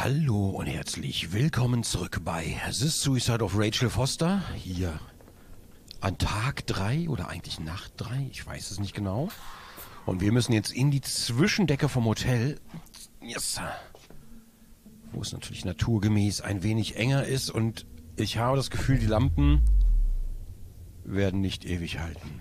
Hallo und herzlich willkommen zurück bei The Suicide of Rachel Foster. Hier an Tag 3 oder eigentlich Nacht 3, ich weiß es nicht genau. Und wir müssen jetzt in die Zwischendecke vom Hotel. Yes. Wo es natürlich naturgemäß ein wenig enger ist und ich habe das Gefühl, die Lampen werden nicht ewig halten.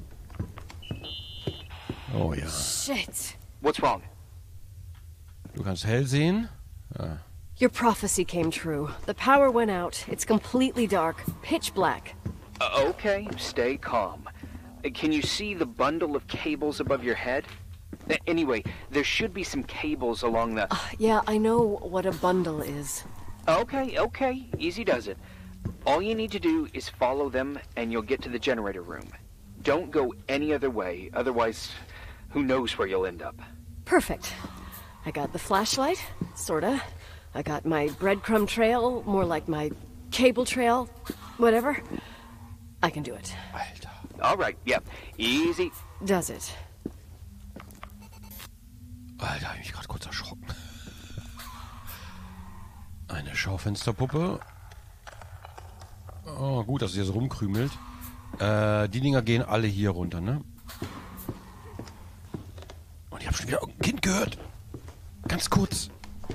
Oh ja. Shit. What's wrong? Du kannst hell sehen. Ja. Your prophecy came true. The power went out. It's completely dark. Pitch black. Okay, stay calm. Can you see the bundle of cables above your head? Anyway, there should be some cables along the... Yeah, I know what a bundle is. Okay, easy does it. All you need to do is follow them and you'll get to the generator room. Don't go any other way, otherwise who knows where you'll end up. Perfect. I got the flashlight, sorta. I got my breadcrumb trail, more like my cable trail, whatever. I can do it. Alter. Alright, yep, easy. Does it? Alter, hab ich mich gerade kurz erschrocken. Eine Schaufensterpuppe. Oh, gut, dass sie hier so rumkrümelt. Die Dinger gehen alle hier runter, ne? Und ich habe schon wieder ein Kind gehört. Ganz kurz.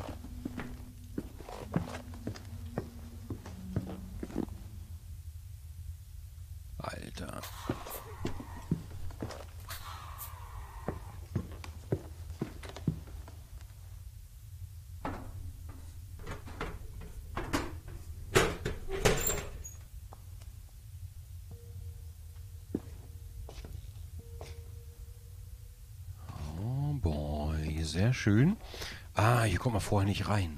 Alter. Oh boy, sehr schön. Ah, hier kommt man vorher nicht rein.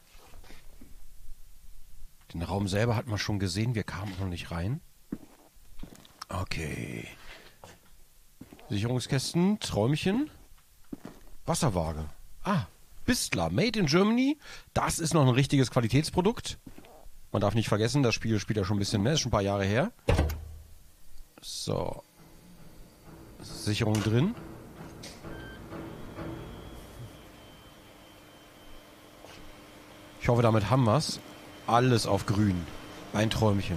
Den Raum selber hat man schon gesehen, wir kamen noch nicht rein. Okay. Sicherungskästen, Träumchen. Wasserwaage. Ah, Bistler, made in Germany. Das ist noch ein richtiges Qualitätsprodukt. Man darf nicht vergessen, das Spiel spielt ja schon ein bisschen mehr, ist schon ein paar Jahre her. So. Sicherung drin. Ich hoffe, damit haben wir's. Alles auf grün. Ein Träumchen.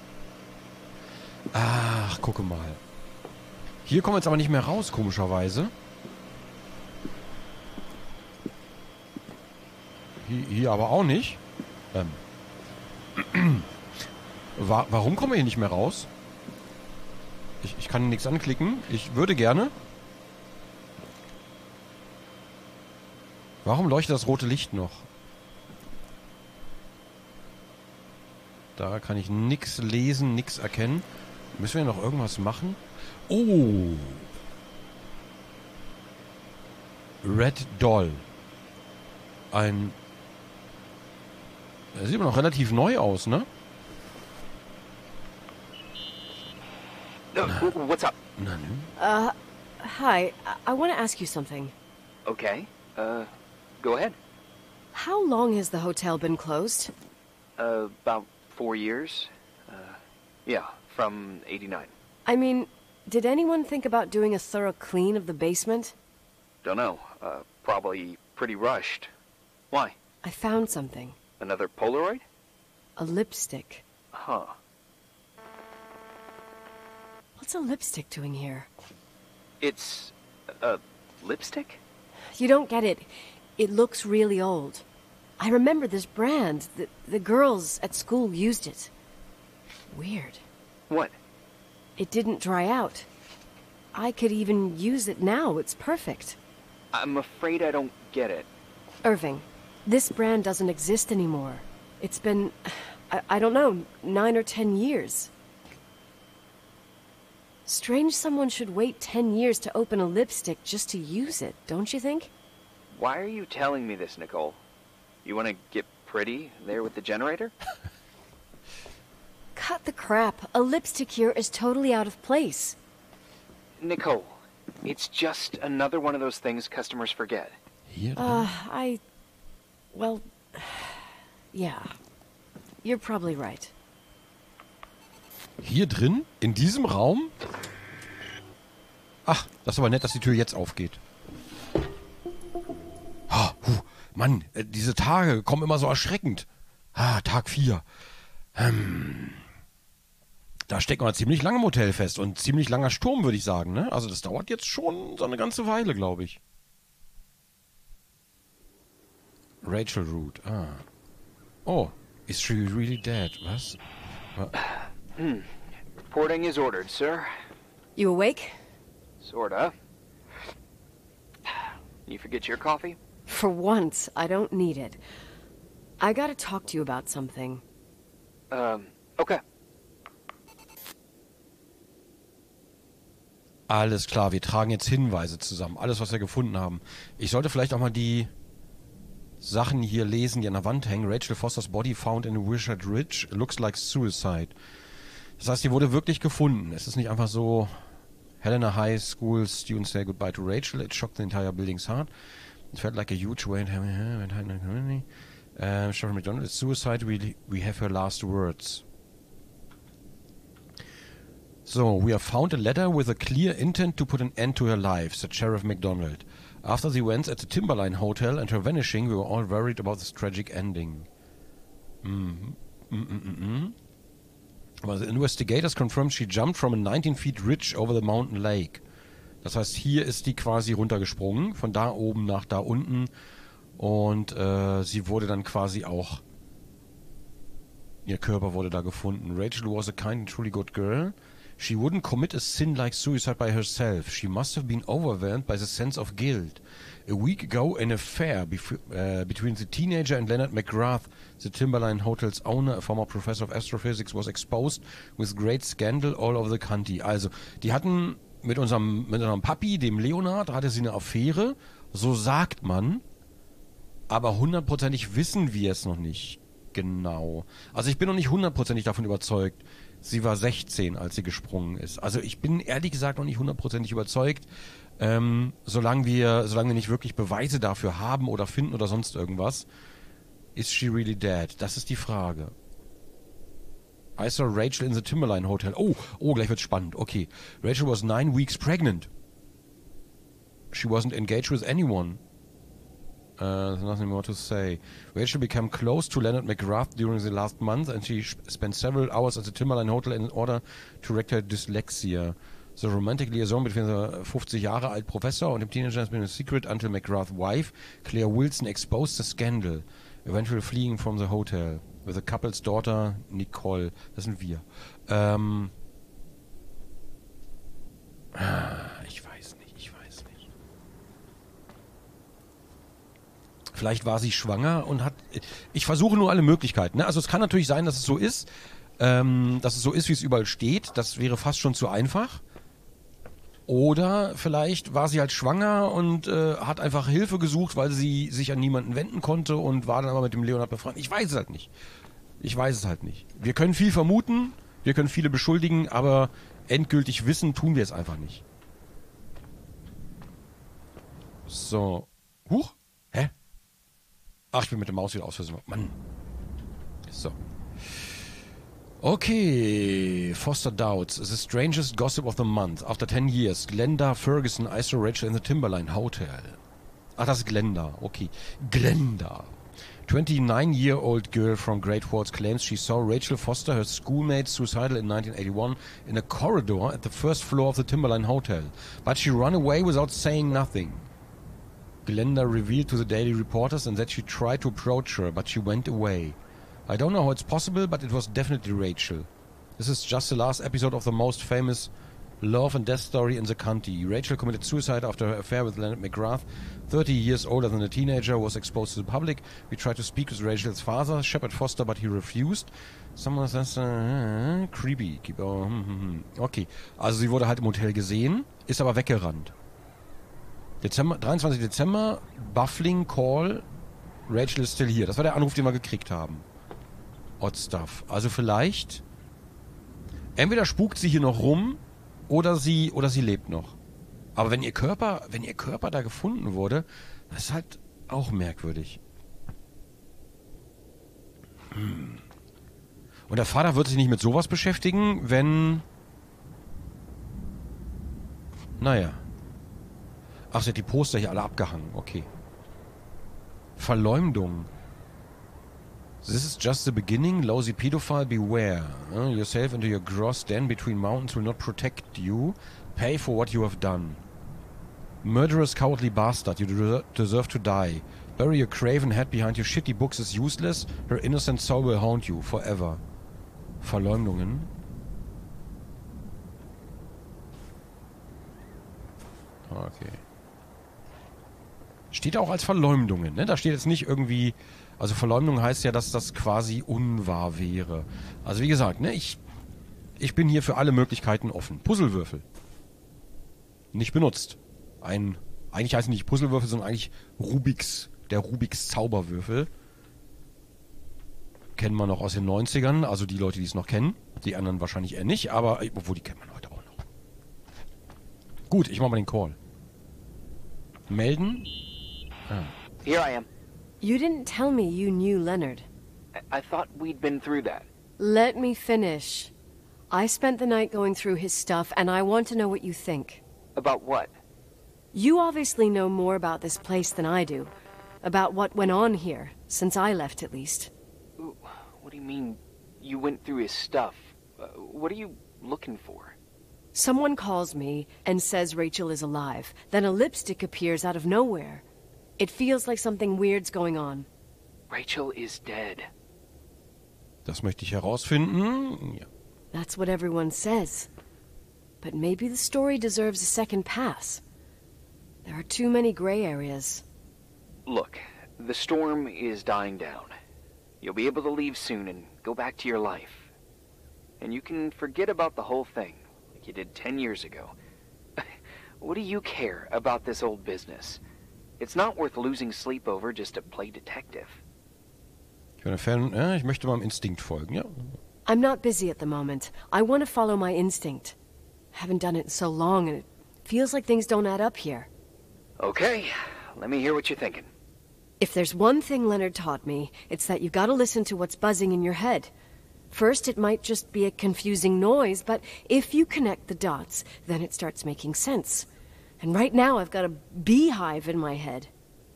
Ach, gucke mal. Hier kommen wir jetzt aber nicht mehr raus, komischerweise. Hier aber auch nicht. Warum kommen wir hier nicht mehr raus? Ich kann nichts anklicken. Ich würde gerne. Warum leuchtet das rote Licht noch? Da kann ich nichts lesen, nichts erkennen. Müssen wir noch irgendwas machen? Oh! Red Doll. Das sieht aber noch relativ neu aus, ne? What's up? Na, ne? Hi. I want to ask you something. Okay, go ahead. How long has the hotel been closed? About 4 years. Yeah, from 89. I mean, did anyone think about doing a thorough clean of the basement? Don't know. Probably pretty rushed. Why? I found something. Another Polaroid? A lipstick. Huh. What's a lipstick doing here? It's a lipstick? You don't get it. It looks really old. I remember this brand. The girls at school used it. Weird. What? It didn't dry out. I could even use it now. It's perfect. I'm afraid I don't get it. Irving, this brand doesn't exist anymore. It's been, I don't know, 9 or 10 years. Strange someone should wait 10 years to open a lipstick just to use it, don't you think? Why are you telling me this, Nicole? You want to get pretty there with the generator? Cut the crap. A lipstick here is totally out of place. Nicole, it's just another one of those things customers forget. Hier drin? Well, yeah. You're probably right. Hier drin? In diesem Raum? Ach, das ist aber nett, dass die Tür jetzt aufgeht. Mann, diese Tage kommen immer so erschreckend. Tag 4. Da steckt man ziemlich lange im Hotel fest und ziemlich langer Sturm, würde ich sagen, ne? Also das dauert jetzt schon so eine ganze Weile, glaube ich. Rachel Root, Oh, is she really dead? Was? Reporting is ordered, sir. You awake? Sorta. You forget your coffee? For once, I don't need it. I gotta talk to you about something. Okay. Alles klar, wir tragen jetzt Hinweise zusammen. Alles, was wir gefunden haben. Ich sollte vielleicht auch mal die Sachen hier lesen, die an der Wand hängen. Rachel Foster's body found in Wishart Ridge. Looks like suicide. Das heißt, die wurde wirklich gefunden. Es ist nicht einfach so... Helena High School students say goodbye to Rachel. It shocked the entire building's heart. It felt like a huge weight. Sheriff McDonald, it's suicide. We have her last words. So, we have found a letter with a clear intent to put an end to her life, said Sheriff McDonald. After the events at the Timberline Hotel and her vanishing, we were all worried about this tragic ending. Well, the investigators confirmed she jumped from a 19-feet ridge over the mountain lake. Das heißt, hier ist die quasi runtergesprungen, von da oben nach da unten. Und sie wurde dann quasi auch... Ihr Körper wurde da gefunden. Rachel was a kind and truly good girl. She wouldn't commit a sin like suicide by herself. She must have been overwhelmed by the sense of guilt. A week ago, an affair between the teenager and Leonard McGrath, the Timberline Hotel's owner, a former professor of astrophysics, was exposed with great scandal all over the country. Also, die hatten mit unserem Papi, dem Leonard, hatte sie eine Affäre. So sagt man. Aber hundertprozentig wissen wir es noch nicht genau. Also ich bin noch nicht hundertprozentig davon überzeugt. Sie war 16, als sie gesprungen ist. Also ich bin ehrlich gesagt noch nicht hundertprozentig überzeugt, solange wir nicht wirklich Beweise dafür haben oder finden oder sonst irgendwas. Is she really dead? Das ist die Frage. I saw Rachel in the Timberline Hotel. Oh, gleich wird's spannend. Okay. Rachel was 9 weeks pregnant. She wasn't engaged with anyone. There's nothing more to say. Rachel became close to Leonard McGrath during the last month and she spent several hours at the Timberline Hotel in order to correct her dyslexia. The romantic liaison between the 50 Jahre alt Professor und dem Teenager has been a secret until McGrath's wife, Claire Wilson, exposed the scandal, eventually fleeing from the hotel with the couple's daughter, Nicole. Das sind wir. Ich weiß nicht. Vielleicht war sie schwanger und hat... Ich versuche nur alle Möglichkeiten. Ne? Also es kann natürlich sein, dass es so ist, wie es überall steht. Das wäre fast schon zu einfach. Oder vielleicht war sie halt schwanger und hat einfach Hilfe gesucht, weil sie sich an niemanden wenden konnte und war dann aber mit dem Leonard befreundet. Ich weiß es halt nicht. Wir können viel vermuten, wir können viele beschuldigen, aber endgültig wissen tun wir es einfach nicht. So. Huch? Hä? Ach, ich bin mit der Maus wieder aus Versehen. Mann. So. Okay. Foster doubts. The strangest gossip of the month. After 10 years, Glenda Ferguson I saw Rachel in the Timberline Hotel. Ach, das ist Glenda. Okay. Glenda. 29-year-old girl from Great Falls claims she saw Rachel Foster, her schoolmate, suicidal in 1981 in a corridor at the first floor of the Timberline Hotel. But she ran away without saying nothing. Glenda revealed to the Daily Reporters and that she tried to approach her, but she went away. I don't know how it's possible, but it was definitely Rachel. This is just the last episode of the most famous love and death story in the country. Rachel committed suicide after her affair with Leonard McGrath, 30 years older than the teenager, was exposed to the public. We tried to speak with Rachel's father, Shepard Foster, but he refused. Someone says, creepy. Okay, also sie wurde halt im Hotel gesehen, ist aber weggerannt. 23. Dezember, Buffling Call, Rachel is still here. Das war der Anruf, den wir gekriegt haben. Odd stuff. Also vielleicht, entweder spukt sie hier noch rum, oder sie lebt noch. Aber wenn ihr Körper da gefunden wurde, das ist halt auch merkwürdig. Und der Vater wird sich nicht mit sowas beschäftigen, wenn... Naja. Ach, sie hat die Poster hier alle abgehangen. Okay. Verleumdung. This is just the beginning. Lousy pedophile, beware. Yourself into your gross den between mountains will not protect you. Pay for what you have done. Murderous, cowardly bastard. You deserve to die. Bury your craven head behind your shitty books is useless. Her innocent soul will haunt you forever. Verleumdungen. Okay. Steht auch als Verleumdungen, ne? Da steht jetzt nicht irgendwie... Also Verleumdung heißt ja, dass das quasi unwahr wäre. Also wie gesagt, ne? Ich bin hier für alle Möglichkeiten offen. Puzzlewürfel. Nicht benutzt. Eigentlich heißen die nicht Puzzlewürfel, sondern eigentlich der Rubiks Zauberwürfel. Kennen wir noch aus den 90ern, also die Leute, die es noch kennen. Die anderen wahrscheinlich eher nicht, aber obwohl, die kennt man heute auch noch. Gut, ich mach mal den Call. Melden. Ah. Here I am. You didn't tell me you knew Leonard. I thought we'd been through that. Let me finish. I spent the night going through his stuff, and I want to know what you think. About what? You obviously know more about this place than I do. About what went on here, since I left at least. What do you mean, you went through his stuff? What are you looking for? Someone calls me and says Rachel is alive. Then a lipstick appears out of nowhere. It feels like something weird's going on. Rachel is dead. Das möchte ich herausfinden. Ja. That's what everyone says. But maybe the story deserves a second pass. There are too many gray areas. Look, the storm is dying down. You'll be able to leave soon and go back to your life. And you can forget about the whole thing, like you did 10 years ago. What do you care about this old business? It's not worth losing sleep over just to play detective. Ich möchte meinem Instinkt folgen, ja. I'm not busy at the moment. I want to follow my instinct. Haven't done it in so long, and it feels like things don't add up here. Okay, let me hear what you're thinking. If there's one thing Leonard taught me, it's that you gotta listen to what's buzzing in your head. First, it might just be a confusing noise, but if you connect the dots, then it starts making sense. And right now, I've got a beehive in my head.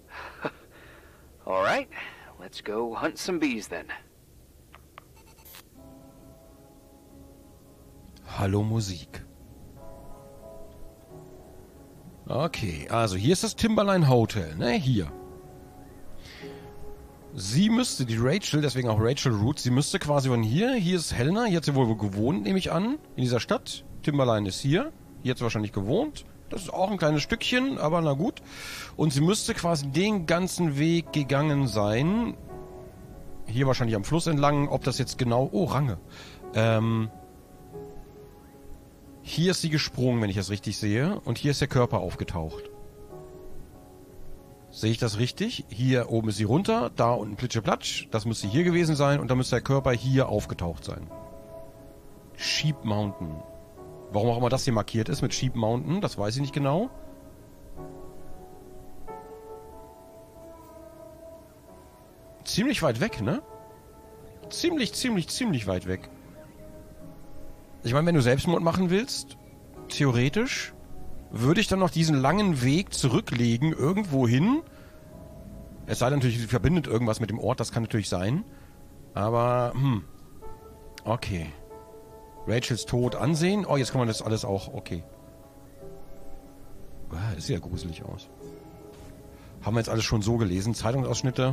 All right, let's go hunt some bees then. Hallo Musik. Okay, also hier ist das Timberline Hotel, ne? Hier. Sie müsste, die Rachel, deswegen auch Rachel Root, sie müsste quasi von hier ist Helena, hier hat sie wohl gewohnt, nehme ich an, in dieser Stadt. Timberline ist hier hat sie wahrscheinlich gewohnt. Das ist auch ein kleines Stückchen, aber na gut. Und sie müsste quasi den ganzen Weg gegangen sein. Hier wahrscheinlich am Fluss entlang, ob das jetzt genau... Oh, Range. Hier ist sie gesprungen, wenn ich das richtig sehe. Und hier ist der Körper aufgetaucht. Sehe ich das richtig? Hier oben ist sie runter, da unten plitscheplatsch. Das müsste hier gewesen sein und da müsste der Körper hier aufgetaucht sein. Sheep Mountain. Warum auch immer das hier markiert ist mit Sheep Mountain, das weiß ich nicht genau. Ziemlich weit weg, ne? Ziemlich weit weg. Ich meine, wenn du Selbstmord machen willst, theoretisch, würde ich dann noch diesen langen Weg zurücklegen, irgendwo hin. Es sei denn natürlich, sie verbindet irgendwas mit dem Ort, das kann natürlich sein. Aber, okay. Rachels Tod ansehen. Oh, jetzt kann man das alles auch, okay. Das sieht ja gruselig aus. Haben wir jetzt alles schon so gelesen? Zeitungsausschnitte.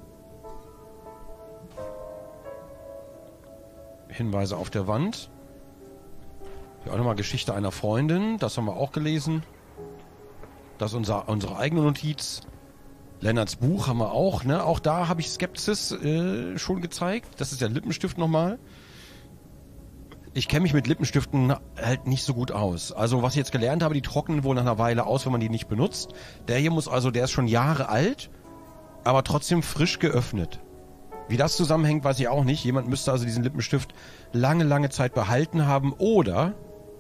Hinweise auf der Wand. Hier auch nochmal Geschichte einer Freundin. Das haben wir auch gelesen. Das ist unsere eigene Notiz. Lennarts Buch haben wir auch, ne? Auch da habe ich Skepsis schon gezeigt. Das ist der Lippenstift nochmal. Ich kenne mich mit Lippenstiften halt nicht so gut aus. Also was ich jetzt gelernt habe, die trocknen wohl nach einer Weile aus, wenn man die nicht benutzt. Der hier der ist schon Jahre alt, aber trotzdem frisch geöffnet. Wie das zusammenhängt, weiß ich auch nicht. Jemand müsste also diesen Lippenstift lange Zeit behalten haben. Oder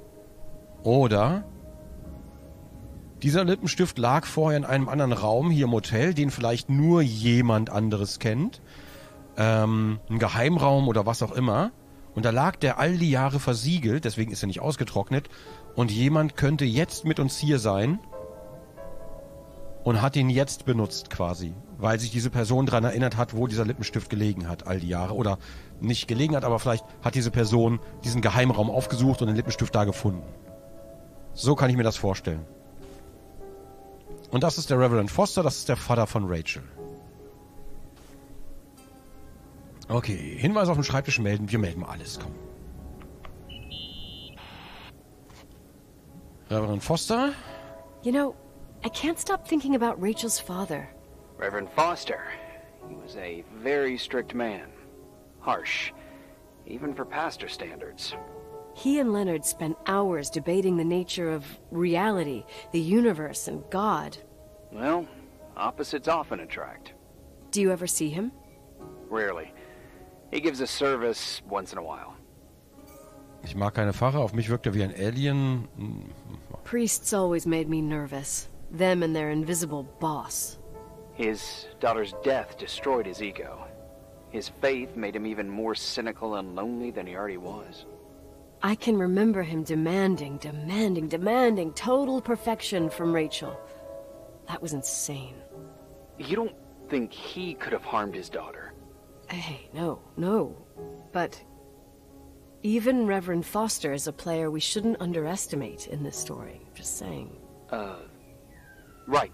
dieser Lippenstift lag vorher in einem anderen Raum hier im Hotel, den vielleicht nur jemand anderes kennt. Ein Geheimraum oder was auch immer. Und da lag der all die Jahre versiegelt, deswegen ist er nicht ausgetrocknet. Und jemand könnte jetzt mit uns hier sein und hat ihn jetzt benutzt quasi, weil sich diese Person daran erinnert hat, wo dieser Lippenstift gelegen hat all die Jahre. Oder nicht gelegen hat, aber vielleicht hat diese Person diesen Geheimraum aufgesucht und den Lippenstift da gefunden. So kann ich mir das vorstellen. Und das ist der Reverend Foster, das ist der Vater von Rachel. Okay, Hinweis auf dem Schreibtisch melden. Wir melden mal alles, komm. Reverend Foster? You know, I can't stop thinking about Rachel's father. Reverend Foster. He was a very strict man. Harsh, even for pastor standards. He and Leonard spent hours debating the nature of reality, the universe, and God. Well, opposites often attract. Do you ever see him? Rarely. He gives a service once in a while. Ich mag keine Pfarrer, auf mich wirkt er wie ein Alien. Priests always made me nervous. Them and their invisible boss. His daughter's death destroyed his ego. His faith made him even more cynical and lonely than he already was. I can remember him demanding total perfection from Rachel. That was insane. You don't think he could have harmed his daughter? Hey, no. But even Reverend Foster is a player we shouldn't underestimate in this story. Just saying. Right.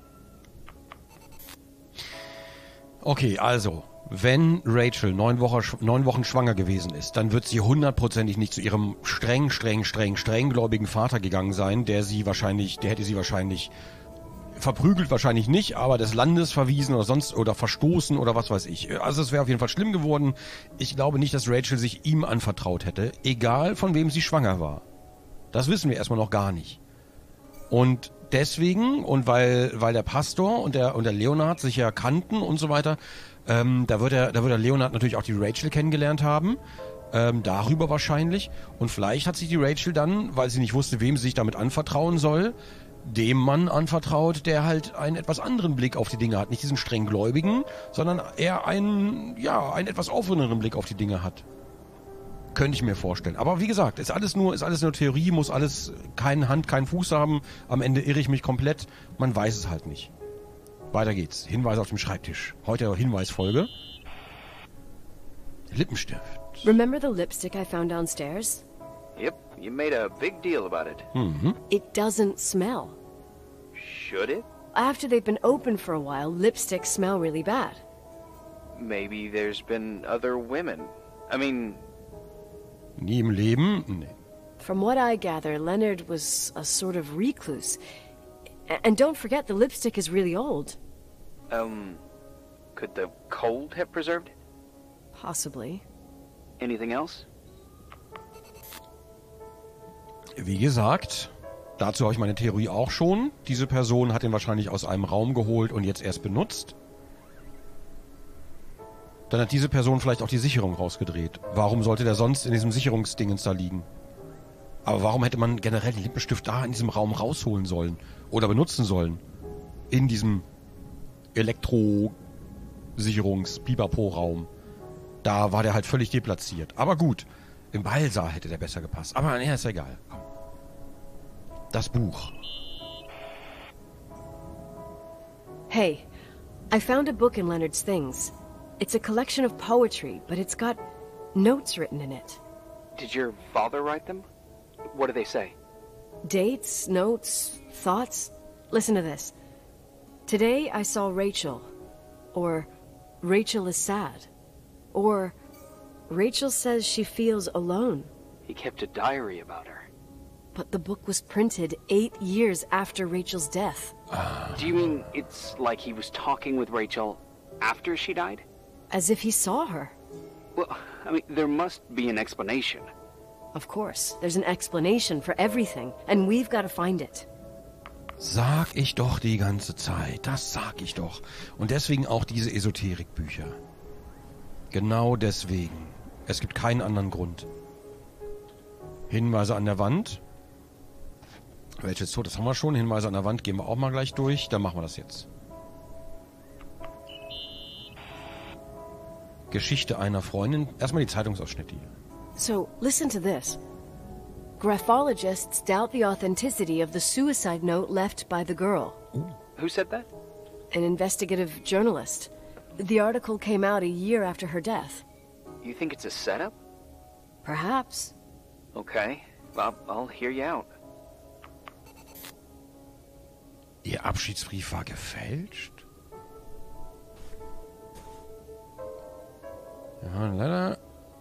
Okay, also, wenn Rachel 9 Wochen schwanger gewesen ist, dann wird sie hundertprozentig nicht zu ihrem strenggläubigen Vater gegangen sein, der hätte sie wahrscheinlich verprügelt, wahrscheinlich nicht, aber des Landes verwiesen oder verstoßen oder was weiß ich. Also es wäre auf jeden Fall schlimm geworden. Ich glaube nicht, dass Rachel sich ihm anvertraut hätte, egal von wem sie schwanger war. Das wissen wir erstmal noch gar nicht. Und deswegen, und weil der Pastor und der Leonard sich ja kannten und so weiter, da wird der Leonard natürlich auch die Rachel kennengelernt haben, darüber wahrscheinlich. Und vielleicht hat sich die Rachel dann, weil sie nicht wusste, wem sie sich damit anvertrauen soll, dem Mann anvertraut, der halt einen etwas anderen Blick auf die Dinge hat. Nicht diesen strenggläubigen, sondern eher einen etwas offeneren Blick auf die Dinge hat. Könnte ich mir vorstellen. Aber wie gesagt, ist alles nur Theorie, muss alles keine Hand, keinen Fuß haben. Am Ende irre ich mich komplett. Man weiß es halt nicht. Weiter geht's. Hinweise auf dem Schreibtisch. Heute Hinweisfolge. Lippenstift. Remember the lipstick I found downstairs? Yep, you made a big deal about it. Mhm. It doesn't smell. Should it? After they've been open for a while, lipsticks smell really bad. Maybe there's been other women. I mean... Nie im Leben? Nee. From what I gather, Leonard was a sort of recluse. And don't forget, the lipstick is really old. Could the cold have preserved it? Possibly. Anything else? Wie gesagt, dazu habe ich meine Theorie auch schon. Diese Person hat ihn wahrscheinlich aus einem Raum geholt und jetzt erst benutzt. Dann hat diese Person vielleicht auch die Sicherung rausgedreht. Warum sollte der sonst in diesem Sicherungsdingens da liegen? Aber warum hätte man generell den Lippenstift da in diesem Raum rausholen sollen? Oder benutzen sollen? In diesem Elektro-Sicherungs-Pipapo-Raum. Da war der halt völlig deplatziert. Aber gut, im Ballsaal hätte der besser gepasst. Aber nee, ist egal. Komm. Das Buch. Hey, I found a book in Leonard's things. It's a collection of poetry, but it's got notes written in it. Did your father write them? What do they say? Dates, notes, thoughts. Listen to this. Today I saw Rachel. Or Rachel is sad. Or Rachel says she feels alone. He kept a diary about her. But the book was printed 8 years after Rachel's death. Do you mean it's like he was talking with Rachel after she died? As if he saw her. Well, I mean, there must be an explanation. Of course, there's an explanation for everything, and we've got to find it. Sag ich doch die ganze Zeit. Das sag ich doch. Und deswegen auch diese Esoterikbücher. Genau deswegen. Es gibt keinen anderen Grund. Hinweise an der Wand. Welches Tod? Das haben wir schon. Hinweise an der Wand gehen wir auch mal gleich durch. Dann machen wir das jetzt. Geschichte einer Freundin. Erstmal die Zeitungsausschnitte hier. So, listen to this. Graphologists doubt the authenticity of the suicide note left by the girl. Who said that? an investigative journalist. The article came out a year after her death. You think it's a setup? Perhaps. Okay, I'll hear you out. Ihr Abschiedsbrief war gefälscht? Ja, leider.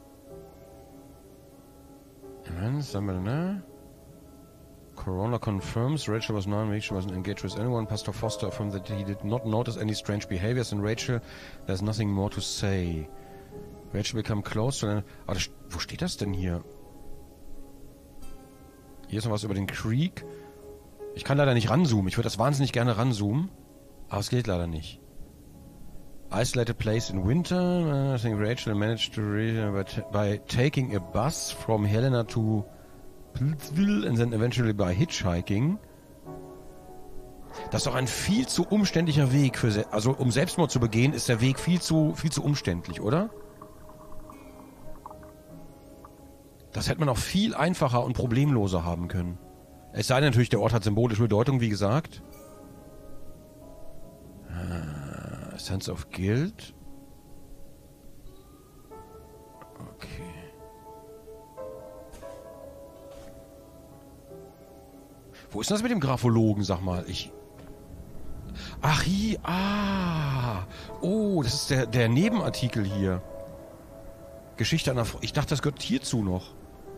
Corona confirms Rachel was not engaged, she wasn't engaged with anyone. Pastor Foster affirmed that he did not notice any strange behaviors in Rachel. There's nothing more to say. Rachel become close to... Ah, wo steht das denn hier? Hier ist noch was über den Creek. Ich kann leider nicht ranzoomen. Ich würde das wahnsinnig gerne ranzoomen. Aber es geht leider nicht. Isolated place in winter. I think Rachel managed to by taking a bus from Helena to Pilsville and then eventually by hitchhiking. Das ist doch ein viel zu umständlicher Weg für... Also um Selbstmord zu begehen, ist der Weg viel zu umständlich, oder? Das hätte man auch viel einfacher und problemloser haben können. Es sei denn natürlich, der Ort hat symbolische Bedeutung, wie gesagt. Sense of Guilt. Okay. Wo ist denn das mit dem Graphologen, sag mal? Ach, hier. Ah. Oh, das ist der Nebenartikel hier. Geschichte einer Frau. Ich dachte, das gehört hierzu noch.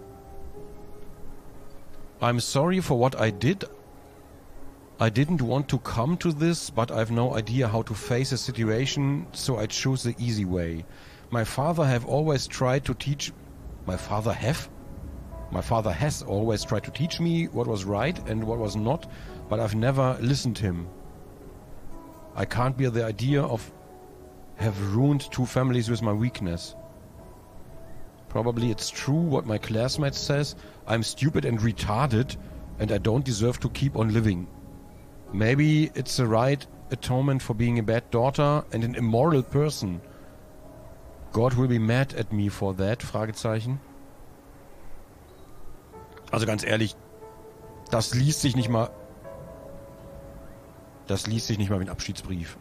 I'm sorry for what I did. I didn't want to come to this, but I've no idea how to face the situation, so I choose the easy way. My father has always tried to teach me what was right and what was not, but I've never listened to him. I can't bear the idea of have ruined two families with my weakness. Probably it's true what my classmate says. I'm stupid and retarded, and I don't deserve to keep on living. Maybe it's the right atonement for being a bad daughter and an immoral person. God will be mad at me for that? Fragezeichen. Also ganz ehrlich, das liest sich nicht mal wie ein Abschiedsbrief.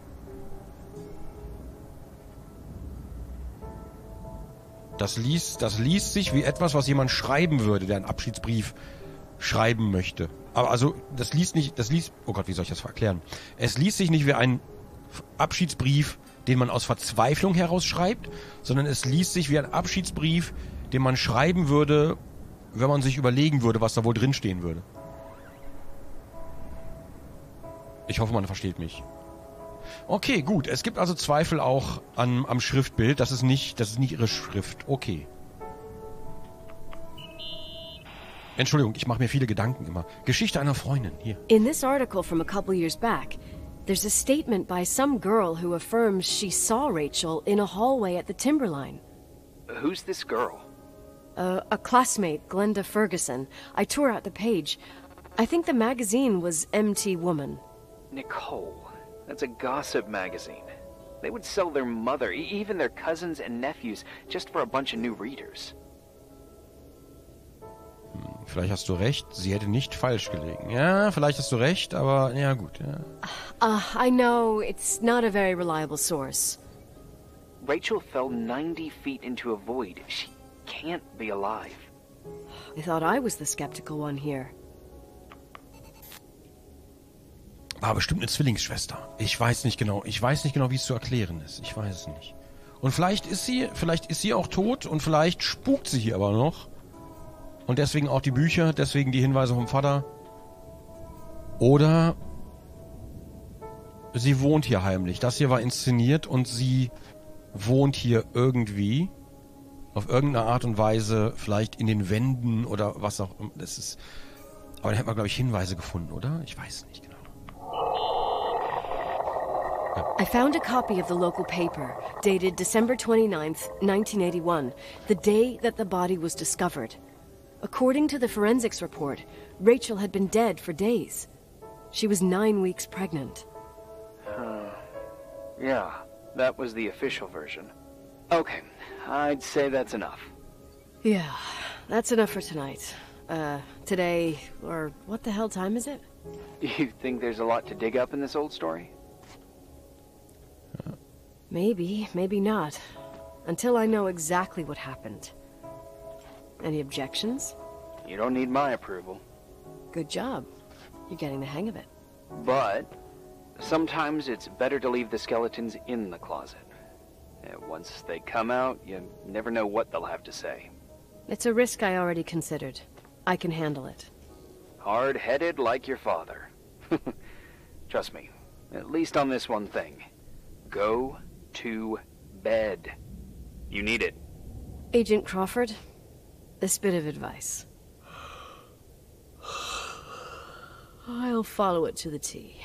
Das liest sich wie etwas, was jemand schreiben würde, der einen Abschiedsbrief schreiben möchte. Aber also, oh Gott, wie soll ich das erklären? Es liest sich nicht wie ein Abschiedsbrief, den man aus Verzweiflung heraus schreibt, sondern es liest sich wie ein Abschiedsbrief, den man schreiben würde, wenn man sich überlegen würde, was da wohl drinstehen würde. Ich hoffe, man versteht mich. Okay, gut. Es gibt also Zweifel auch am Schriftbild. Das ist nicht ihre Schrift. Okay. Entschuldigung, ich mache mir viele Gedanken immer. Geschichte einer Freundin. Hier. In this article from a couple years back, there's a statement by some girl who affirms she saw Rachel in a hallway at the Timberline. Who's this girl? A classmate, Glenda Ferguson. I tore out the page. I think the magazine was MT Woman. Nicole. That's a gossip magazine. They would sell their mother, even their cousins and nephews, just for a bunch of new readers. Vielleicht hast du recht, sie hätte nicht falsch gelegen. Ja, vielleicht hast du recht, aber ja gut. Ja. I know, it's not a very reliable source. Rachel fell 90 feet into a void. She can't be alive. I thought I was the skeptical one here. War bestimmt eine Zwillingsschwester. Ich weiß nicht genau, wie es zu erklären ist. Ich weiß es nicht. Und vielleicht ist sie auch tot und vielleicht spukt sie hier aber noch. Und deswegen auch die Bücher, deswegen die Hinweise vom Vater. Oder sie wohnt hier heimlich. Das hier war inszeniert und sie wohnt hier irgendwie. Auf irgendeine Art und Weise, vielleicht in den Wänden oder was auch immer. Aber da hätten wir, glaube ich, Hinweise gefunden, oder? Ich weiß nicht genau. I found a copy of the local paper, dated December 29th, 1981, the day that the body was discovered. According to the forensics report, Rachel had been dead for days. She was 9 weeks pregnant. Yeah, that was the official version. Okay, I'd say that's enough. Yeah, that's enough for tonight. Today, or what the hell time is it? Do you think there's a lot to dig up in this old story? Maybe, maybe not. Until I know exactly what happened. Any objections? You don't need my approval. Good job. You're getting the hang of it. But sometimes it's better to leave the skeletons in the closet. Once they come out, you never know what they'll have to say. It's a risk I already considered. I can handle it. Hard-headed like your father. Trust me, at least on this one thing. Go to bed. You need it. Agent Crawford, this bit of advice. I'll follow it to the T.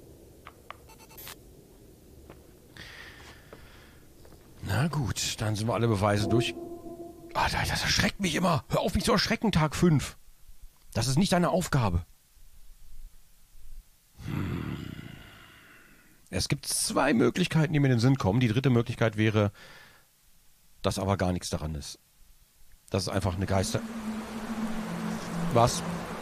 Na gut, dann sind wir alle Beweise durch. Ah, das erschreckt mich immer. Hör auf, mich zu erschrecken, Tag 5. Das ist nicht deine Aufgabe. Es gibt 2 Möglichkeiten, die mir in den Sinn kommen. Die dritte Möglichkeit wäre, dass aber gar nichts daran ist. Das ist einfach eine Geister... Was?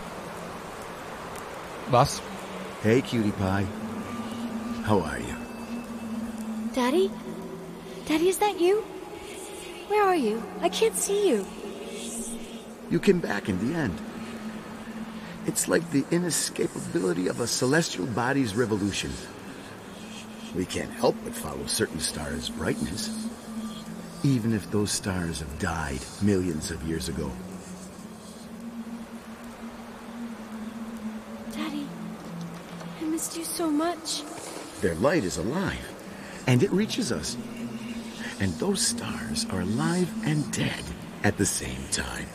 Was? Hey, Cutie Pie. How are you? Daddy? Daddy, is that you? Where are you? I can't see you. You came back in the end. It's like the inescapability of a celestial body's revolution. We can't help but follow certain stars' brightness, even if those stars have died millions of years ago. Daddy, I missed you so much. Their light is alive, and it reaches us. And those stars are alive and dead at the same time.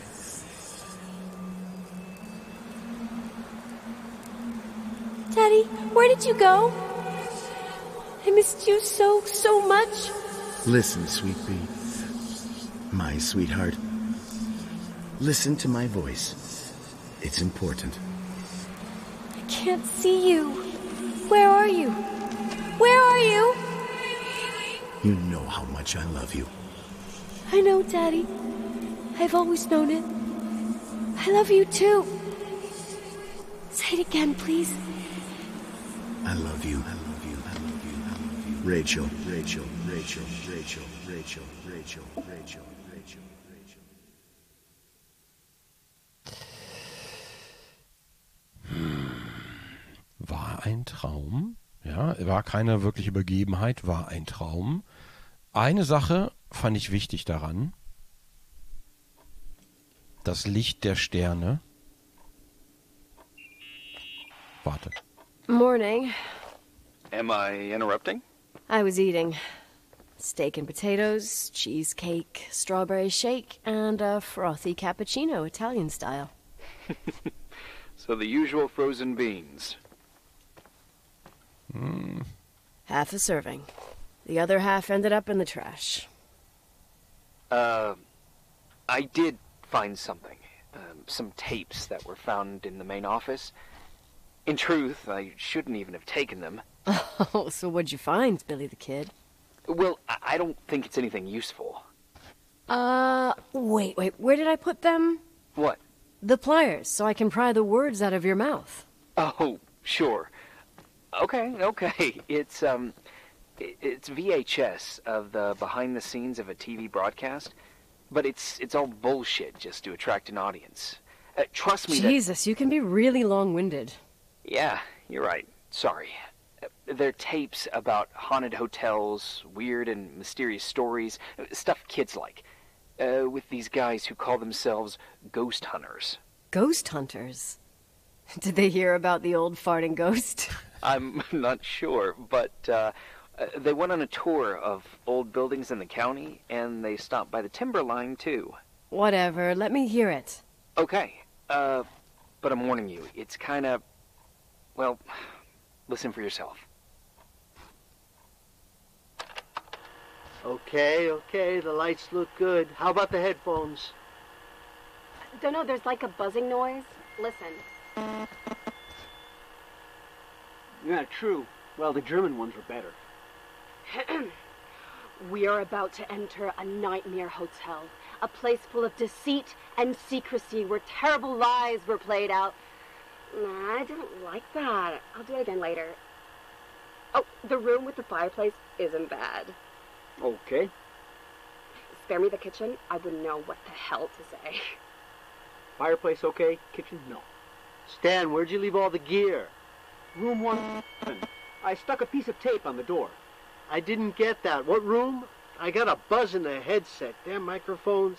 Daddy, where did you go? I missed you so much. Listen, sweet pea. My sweetheart. Listen to my voice. It's important. I can't see you. Where are you? Where are you? You know how much I love you. I know, Daddy. I've always known it. I love you too. Say it again, please. I love you. I love you. I love you. I love you. Rachel, Rachel, Rachel, Rachel, Rachel, Rachel, Rachel, Rachel, Rachel. War ein Traum. Ja, war keine wirkliche Begebenheit, war ein Traum. Eine Sache fand ich wichtig daran. Das Licht der Sterne. Warte. Morning. Am I interrupting? I was eating steak and potatoes, cheesecake, strawberry shake, and a frothy cappuccino, Italian style. So the usual frozen beans. Half a serving. The other half ended up in the trash. I did find something. Some tapes that were found in the main office. In truth, I shouldn't even have taken them. Oh, so what'd you find, Billy the Kid? Well, I don't think it's anything useful. Wait, where did I put them? What? The pliers, so I can pry the words out of your mouth. Oh, sure. Okay. It's VHS of the behind the scenes of a TV broadcast, but it's all bullshit just to attract an audience. Trust me. Jesus, you can be really long-winded. Yeah, you're right. Sorry. They're tapes about haunted hotels, weird and mysterious stories, stuff kids like, with these guys who call themselves ghost hunters. Ghost hunters? Did they hear about the old farting ghost? I'm not sure, but they went on a tour of old buildings in the county, and they stopped by the timberline, too. Whatever, let me hear it. Okay, but I'm warning you, it's kind of... Well, listen for yourself. Okay, the lights look good. How about the headphones? Don't know, there's like a buzzing noise. Listen. Yeah, true. Well, the German ones were better. We are about to enter a nightmare hotel. A place full of deceit and secrecy where terrible lies were played out. Nah, I didn't like that. I'll do it again later. Oh, the room with the fireplace isn't bad. Okay. Spare me the kitchen. I wouldn't know what the hell to say. Fireplace okay? Kitchen? No. Stan, where'd you leave all the gear? Room 1. I stuck a piece of tape on the door. I didn't get that. What room? I got a buzz in the headset. Damn microphones.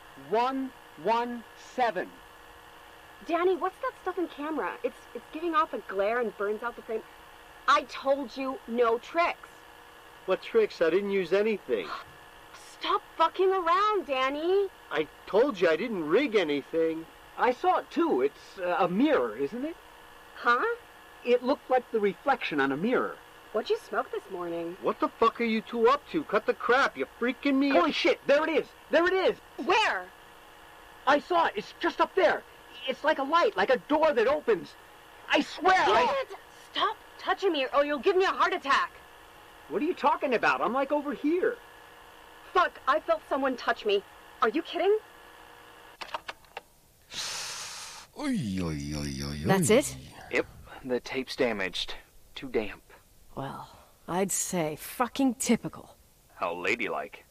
117. Danny, what's that stuff in camera? It's giving off a glare and burns out the frame. I told you no tricks. What tricks? I didn't use anything. Stop fucking around, Danny. I told you I didn't rig anything. I saw it too. It's a mirror, isn't it? Huh? It looked like the reflection on a mirror. What'd you smoke this morning? What the fuck are you two up to? Cut the crap. You freaking me. Holy shit. There it is. There it is. Where? I saw it. It's just up there. It's like a light, like a door that opens. I swear. Stop touching me or you'll give me a heart attack. What are you talking about? I'm like over here. Fuck, I felt someone touch me. Are you kidding? Ui, ui, ui, ui, ui. That's it? Yep, the tape's damaged. Too damp. Well, I'd say fucking typical. How ladylike.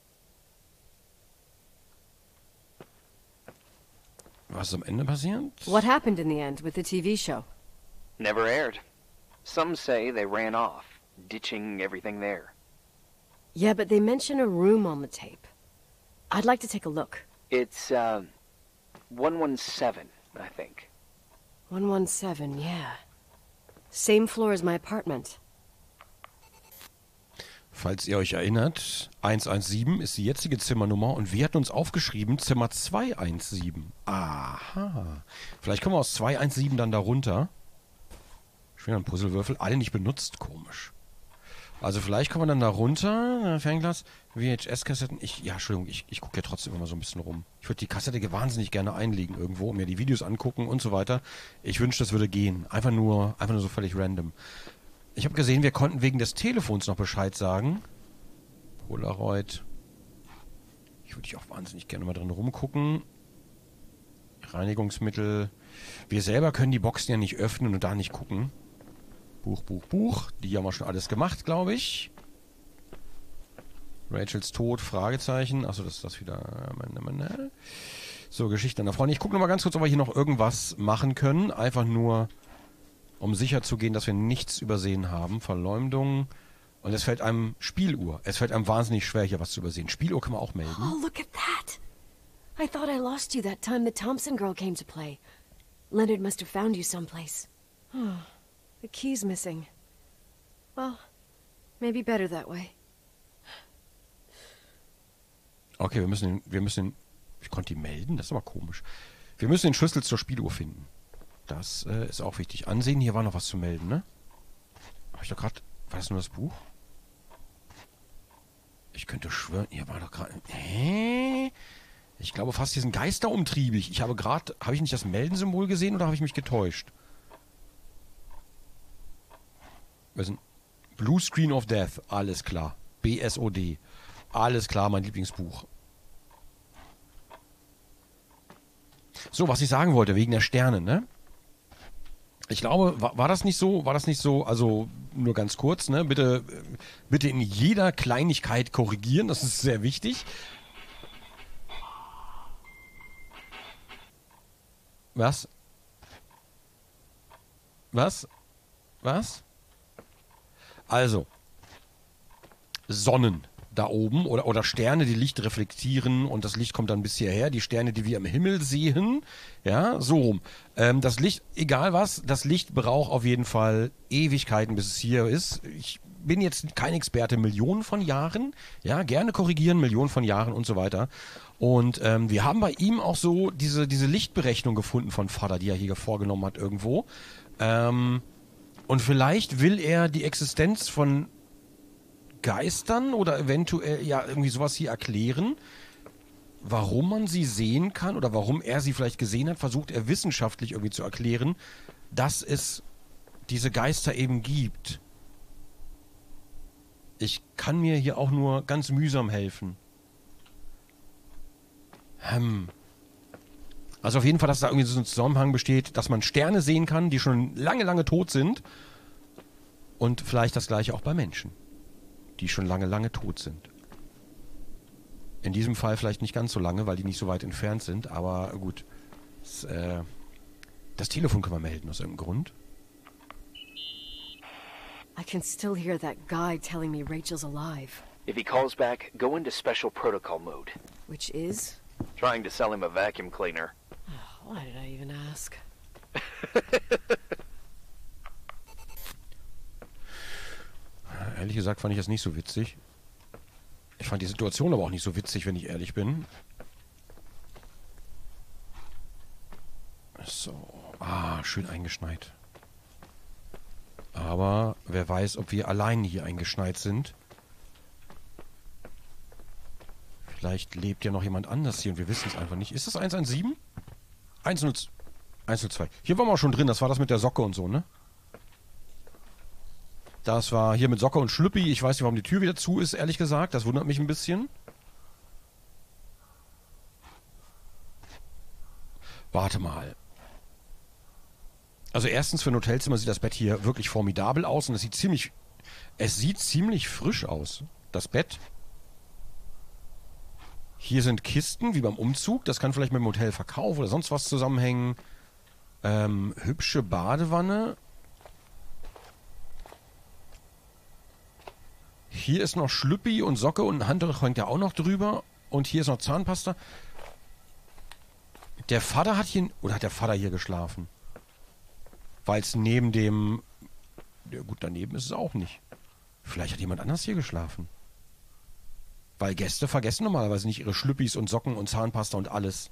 Was ist am Ende passiert? What happened in the end with the TV show? Never aired. Some say they ran off, ditching everything there. Yeah, but they mention a room on the tape. I'd like to take a look. It's, 117, I think. 117, yeah. Same floor as my apartment. Falls ihr euch erinnert, 117 ist die jetzige Zimmernummer und wir hatten uns aufgeschrieben Zimmer 217. Aha. Vielleicht kommen wir aus 217 dann da runter. Schon ein Puzzlewürfel. Alle nicht benutzt. Komisch. Also vielleicht kommen wir dann da runter. Fernglas, VHS-Kassetten. Entschuldigung, ich gucke ja trotzdem immer so ein bisschen rum. Ich würde die Kassette wahnsinnig gerne einlegen irgendwo und mir die Videos angucken und so weiter. Ich wünschte, das würde gehen. Einfach nur so völlig random. Ich habe gesehen, wir konnten wegen des Telefons noch Bescheid sagen. Polaroid. Ich würde auch wahnsinnig gerne mal drin rumgucken. Reinigungsmittel. Wir selber können die Boxen ja nicht öffnen und da nicht gucken. Buch. Die haben wir schon alles gemacht, glaube ich. Rachels Tod, Fragezeichen. Achso, das ist das wieder. So, Geschichte einer Freundin. Ich gucke nochmal ganz kurz, ob wir hier noch irgendwas machen können. Einfach nur, um sicher zu gehen, dass wir nichts übersehen haben. Verleumdung. Und es fällt einem Spieluhr. Es fällt einem wahnsinnig schwer, hier was zu übersehen. Spieluhr kann man auch melden. Oh, look at that! I thought I lost you that time the Thompson girl came to play. Leonard must have found you someplace. Oh, the key's missing. Well, maybe better that way. Okay, wir müssen den... Ich konnte die melden? Das ist aber komisch. Wir müssen den Schlüssel zur Spieluhr finden. Das ist auch wichtig. Ansehen, hier war noch was zu melden, ne? Hab ich doch gerade... War das nur das Buch? Ich könnte schwören, hier war doch gerade... Hä? Ich glaube fast, hier sind Geister umtriebig. Ich habe gerade... Habe ich nicht das Meldensymbol gesehen oder habe ich mich getäuscht? Wir sind... Blue Screen of Death. Alles klar. BSOD. Alles klar, mein Lieblingsbuch. So, was ich sagen wollte, wegen der Sterne, ne? Ich glaube, war das nicht so? War das nicht so? Also, nur ganz kurz, ne? Bitte in jeder Kleinigkeit korrigieren, das ist sehr wichtig. Was? Also, Sonnen da oben oder Sterne, die Licht reflektieren und das Licht kommt dann bis hierher. Die Sterne, die wir am Himmel sehen, ja, so rum. Das Licht, egal was, das Licht braucht auf jeden Fall Ewigkeiten, bis es hier ist. Ich bin jetzt kein Experte, Millionen von Jahren, ja, gerne korrigieren, Millionen von Jahren und so weiter. Und wir haben bei ihm auch so diese Lichtberechnung gefunden von Vater, die er hier vorgenommen hat irgendwo. Und vielleicht will er die Existenz von Geistern oder eventuell ja irgendwie sowas hier erklären, warum man sie sehen kann oder warum er sie vielleicht gesehen hat, versucht er wissenschaftlich irgendwie zu erklären, dass es diese Geister eben gibt. Ich kann mir hier auch nur ganz mühsam helfen. Also auf jeden Fall, dass da irgendwie so ein Zusammenhang besteht, dass man Sterne sehen kann, die schon lange, lange tot sind. Und vielleicht das gleiche auch bei Menschen, die schon lange, lange tot sind. In diesem Fall vielleicht nicht ganz so lange, weil die nicht so weit entfernt sind, aber gut. Das Telefon können wir melden aus irgendeinem Grund. I can still hear that guy telling me Rachel's alive. If he calls back, go into special protocol mode. Which is? Trying to sell him a vacuum cleaner. Why did I even ask? Ehrlich gesagt fand ich das nicht so witzig. Ich fand die Situation aber auch nicht so witzig, wenn ich ehrlich bin. So. Schön eingeschneit. Aber wer weiß, ob wir allein hier eingeschneit sind. Vielleicht lebt ja noch jemand anders hier und wir wissen es einfach nicht. Ist das 117? 102. Hier waren wir auch schon drin. Das war das mit der Socke und so, ne? Das war hier mit Socke und Schlüppi. Ich weiß nicht, warum die Tür wieder zu ist, ehrlich gesagt. Das wundert mich ein bisschen. Warte mal. Also erstens, für ein Hotelzimmer sieht das Bett hier wirklich formidabel aus. Und es sieht ziemlich frisch aus. Das Bett. Hier sind Kisten, wie beim Umzug. Das kann vielleicht mit dem Hotelverkauf oder sonst was zusammenhängen. Hübsche Badewanne. Hier ist noch Schlüppi und Socke und ein Handtuch hängt ja auch noch drüber. Und hier ist noch Zahnpasta. Der Vater hat hier... Oder hat der Vater hier geschlafen? Weil es neben dem... Ja gut, daneben ist es auch nicht. Vielleicht hat jemand anders hier geschlafen. Weil Gäste vergessen normalerweise nicht ihre Schlüppis und Socken und Zahnpasta und alles.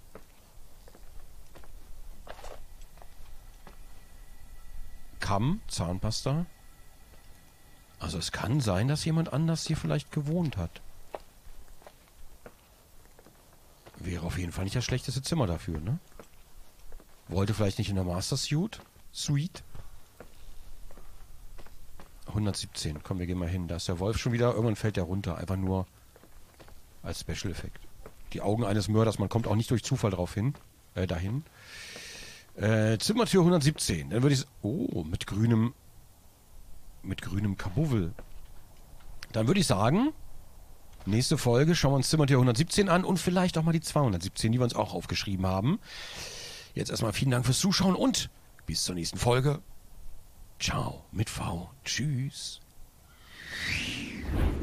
Kamm, Zahnpasta. Also es kann sein, dass jemand anders hier vielleicht gewohnt hat. Wäre auf jeden Fall nicht das schlechteste Zimmer dafür, ne? Wollte vielleicht nicht in der Master Suite? 117. Komm, wir gehen mal hin. Da ist der Wolf schon wieder. Irgendwann fällt der runter. Einfach nur als Special-Effekt. Die Augen eines Mörders. Man kommt auch nicht durch Zufall dahin. Zimmertür 117. Dann würde ich... Oh, mit grünem Kabuvel. Dann würde ich sagen, nächste Folge schauen wir uns Zimmertür 117 an und vielleicht auch mal die 217, die wir uns auch aufgeschrieben haben. Jetzt erstmal vielen Dank fürs Zuschauen und bis zur nächsten Folge. Ciao mit V. Tschüss.